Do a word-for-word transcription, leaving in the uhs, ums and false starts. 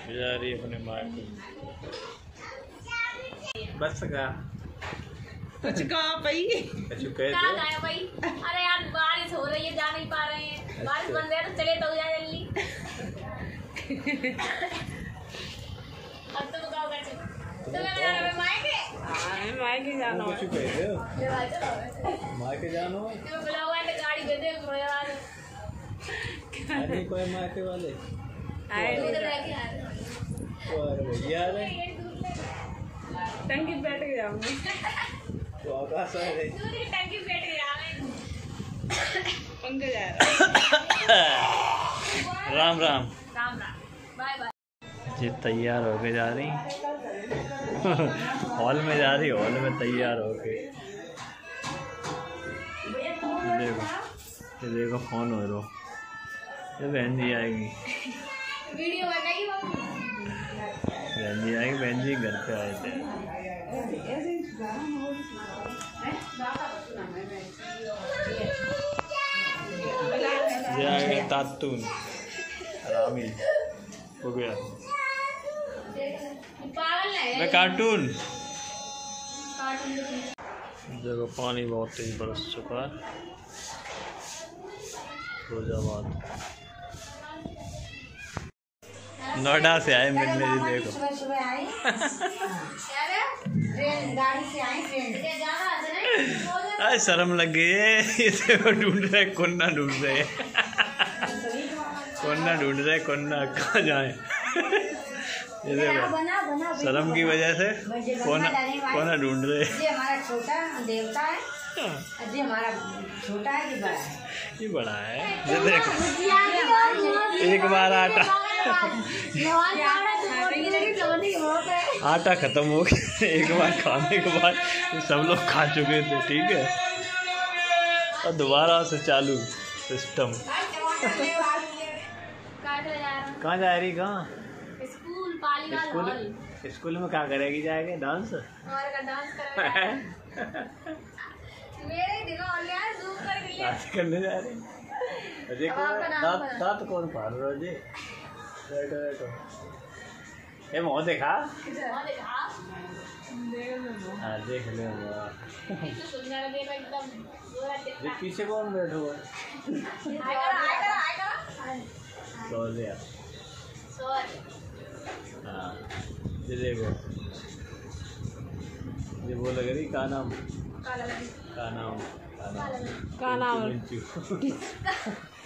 जा रही अपने माँ को। बस का कुछ कहा भाई कुछ कह दो भाई। अरे यार बारिश हो रही है, जा नहीं पा रहे हैं। बारिश बंद है तो चले तो जा जल्दी। अब तुम बताओ कैसे तुम्हें जाना है मायके? हां मायके जाना है। कुछ कह दो मायके जानो। तुम्हें बुलाओ है तो गाड़ी दे दे थोड़ा बाद। अरे कोई मायके वाले आए तो रह के आ रहे और भैया रे टंकी बैठ के जाऊंगी तो आकाश आ रही दूसरी टंकी बैठ के आ रहे पंकज जा राम राम राम राम बाय बाय। ये तैयार होके जा रही हॉल में जा रही हॉल में तैयार होके। देखो ये देखो फोन हो रो ये बहन जी आएगी वीडियो बनाएगी मम्मी। बहन जी आएगी बहन जी घर पे आए थे। ये आ गया तातून आरामी हो गया पागल है मैं कार्टून। कार्टून देखो पानी बहुत तेज बरस चुका है फिरोजाबाद नोएडा से आए मिलने जी। देखो सुबह सुबह आई यार ट्रेन गाड़ी से आई ट्रेन ये जाना है ना आज शर्म लग गई है ये देखो ढूंढ रहे कोन्ना ढूंढ रहे कोन्ना ढूंढ रहे कोन्ना कहाँ जाए। ये देखो बना बना शर्म की वजह से कोना कोना ढूंढ रहे। ये हमारा छोटा देवता है ये हमारा छोटा है ये बड़ा है ये बड़ा है ये देखो एक बार आटा आटा खत्म हो गया एक बार खाने के बाद सब लोग खा चुके थे। ठीक है और दोबारा से चालू सिस्टम। कहाँ जा रही कहाँ school Paliwal school hall. School में क्या करेगी जाएगी डांस हमारे का डांस कर मेरे दिनों और यार जूम कर लिया। डांस करने जा रही। देखो दांत दांत कौन फाड़ रहा है जी। बैठो बैठो ये मुँह देखा और देखा हाँ देख ले इतना सुंदर बेटा एकदम गोरा ये चिट्टा। पीछे कौन बैठा हुआ है आएगा आएगा आएगा सो लिया सॉरी हाँ ये देखो ये वो लग रही का नाम काला लगी का नाम का नाम का नाम मिंचू।